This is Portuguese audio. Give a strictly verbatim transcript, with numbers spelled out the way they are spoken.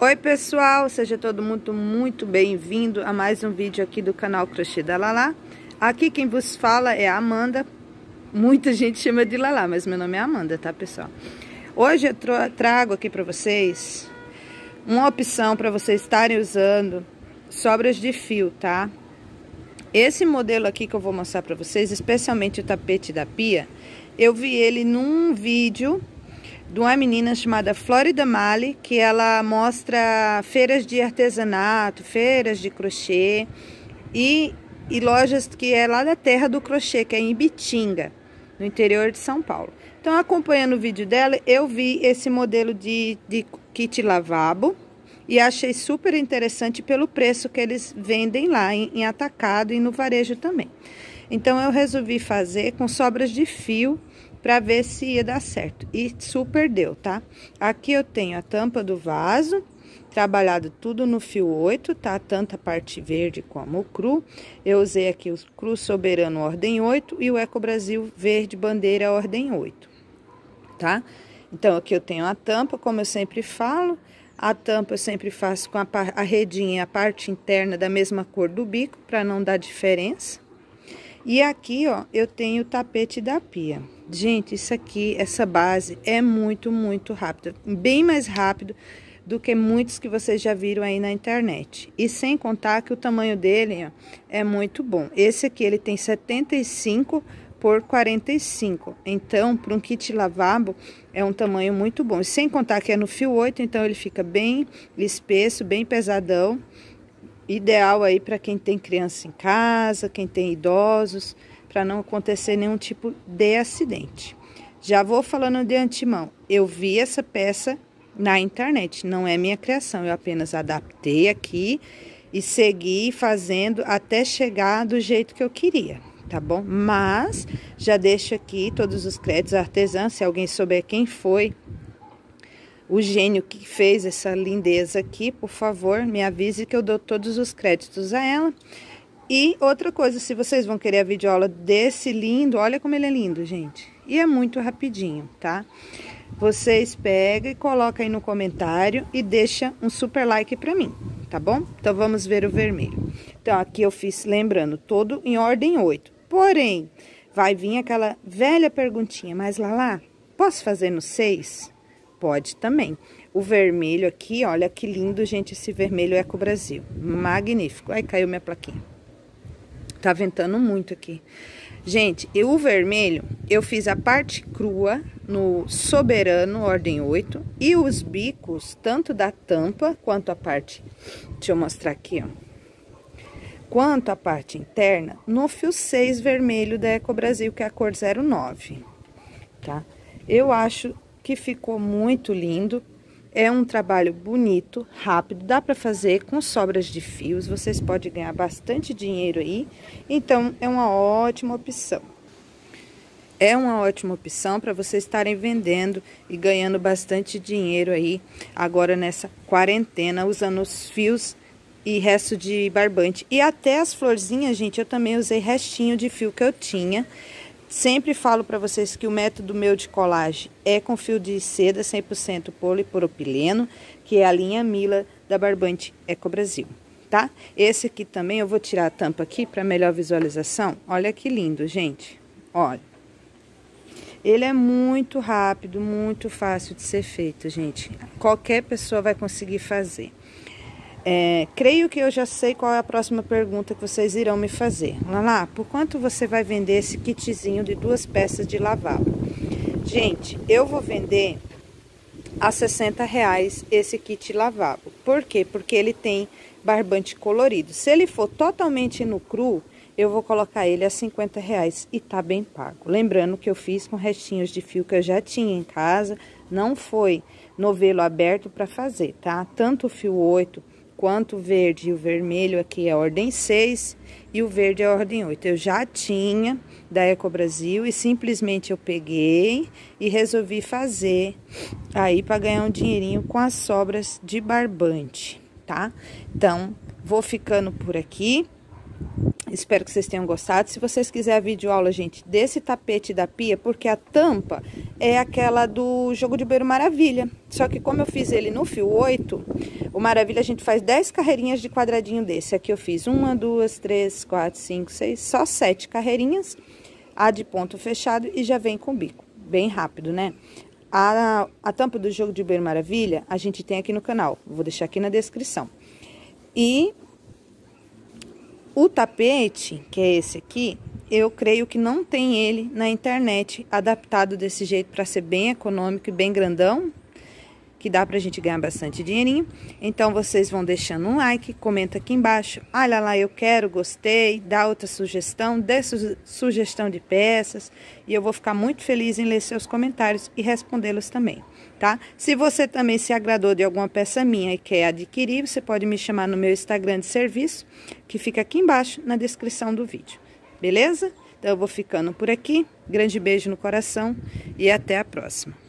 Oi pessoal, seja todo mundo muito bem-vindo a mais um vídeo aqui do canal Crochê da Lala. Aqui quem vos fala é a Amanda. Muita gente chama de Lala, mas meu nome é Amanda, tá pessoal? Hoje eu trago aqui para vocês uma opção para vocês estarem usando sobras de fio, tá? Esse modelo aqui que eu vou mostrar para vocês, especialmente o tapete da pia, eu vi ele num vídeo de uma menina chamada Florida Mali, que ela mostra feiras de artesanato, feiras de crochê e, e lojas que é lá da terra do crochê, que é em Ibitinga, no interior de São Paulo. Então, acompanhando o vídeo dela, eu vi esse modelo de, de kit lavabo e achei super interessante pelo preço que eles vendem lá em, em atacado e no varejo também. Então, eu resolvi fazer com sobras de fio para ver se ia dar certo. E super deu, tá? Aqui eu tenho a tampa do vaso, trabalhado tudo no fio oito, tá? Tanto a parte verde como o cru. Eu usei aqui o cru soberano ordem oito e o Eco Brasil verde bandeira ordem oito, tá? Então, aqui eu tenho a tampa, como eu sempre falo. A tampa eu sempre faço com a, a redinha e a parte interna da mesma cor do bico, para não dar diferença. E aqui, ó, eu tenho o tapete da pia. Gente, isso aqui, essa base é muito, muito rápida. Bem mais rápido do que muitos que vocês já viram aí na internet. E sem contar que o tamanho dele, ó, é muito bom. Esse aqui, ele tem setenta e cinco por quarenta e cinco. Então, para um kit lavabo, é um tamanho muito bom. E sem contar que é no fio oito, então ele fica bem espesso, bem pesadão. Ideal aí para quem tem criança em casa, quem tem idosos, para não acontecer nenhum tipo de acidente. Já vou falando de antemão, eu vi essa peça na internet, não é minha criação, eu apenas adaptei aqui e segui fazendo até chegar do jeito que eu queria, tá bom? Mas já deixo aqui todos os créditos à artesã, se alguém souber quem foi o gênio que fez essa lindeza aqui, por favor, me avise que eu dou todos os créditos a ela. E outra coisa, se vocês vão querer a videoaula desse lindo, olha como ele é lindo, gente. E é muito rapidinho, tá? Vocês pegam e colocam aí no comentário e deixa um super like pra mim, tá bom? Então, vamos ver o vermelho. Então, aqui eu fiz, lembrando, todo em ordem oito. Porém, vai vir aquela velha perguntinha, mas Lala, posso fazer no seis? Pode também. O vermelho aqui, olha que lindo, gente, esse vermelho Eco Brasil. Magnífico. Aí caiu minha plaquinha. Tá ventando muito aqui. Gente, e o vermelho, eu fiz a parte crua no soberano, ordem oito. E os bicos, tanto da tampa, quanto a parte... Deixa eu mostrar aqui, ó. Quanto a parte interna, no fio seis vermelho da Eco Brasil, que é a cor zero nove. Tá? Eu acho que ficou muito lindo. É um trabalho bonito, rápido, dá para fazer com sobras de fios, vocês podem ganhar bastante dinheiro aí, então é uma ótima opção. É uma ótima opção para vocês estarem vendendo e ganhando bastante dinheiro aí, agora nessa quarentena, usando os fios e resto de barbante. E até as florzinhas, gente, eu também usei restinho de fio que eu tinha. Sempre falo para vocês que o método meu de colagem é com fio de seda cem por cento polipropileno, que é a linha Mila da Barbante Eco Brasil, tá? Esse aqui também, eu vou tirar a tampa aqui para melhor visualização. Olha que lindo, gente. Olha. Ele é muito rápido, muito fácil de ser feito, gente. Qualquer pessoa vai conseguir fazer. É, creio que eu já sei qual é a próxima pergunta que vocês irão me fazer. Lala, por quanto você vai vender esse kitzinho de duas peças de lavabo? Gente, eu vou vender a sessenta reais esse kit lavabo. Por quê? Porque ele tem barbante colorido. Se ele for totalmente no cru, eu vou colocar ele a cinquenta reais e tá bem pago. Lembrando que eu fiz com restinhos de fio que eu já tinha em casa, não foi novelo aberto para fazer, tá? Tanto o fio oito quanto o verde e o vermelho aqui é ordem seis e o verde é ordem oito. Eu já tinha da Eco Brasil e simplesmente eu peguei e resolvi fazer aí para ganhar um dinheirinho com as sobras de barbante, tá? Então, vou ficando por aqui. Espero que vocês tenham gostado. Se vocês quiserem a videoaula, gente, desse tapete da pia, porque a tampa é aquela do Jogo de Beiro Maravilha. Só que como eu fiz ele no fio oito, o Maravilha a gente faz dez carreirinhas de quadradinho desse. Aqui eu fiz uma, duas, três, quatro, cinco, seis, só sete carreirinhas. A de ponto fechado e já vem com bico. Bem rápido, né? A, a tampa do Jogo de Beiro Maravilha a gente tem aqui no canal. Vou deixar aqui na descrição. E o tapete, que é esse aqui, eu creio que não tem ele na internet adaptado desse jeito para ser bem econômico e bem grandão, que dá pra gente ganhar bastante dinheirinho. Então, vocês vão deixando um like, comenta aqui embaixo. Olha lá, eu quero, gostei, dá outra sugestão, dê su sugestão de peças. E eu vou ficar muito feliz em ler seus comentários e respondê-los também, tá? Se você também se agradou de alguma peça minha e quer adquirir, você pode me chamar no meu Instagram de serviço, que fica aqui embaixo na descrição do vídeo. Beleza? Então, eu vou ficando por aqui. Grande beijo no coração e até a próxima.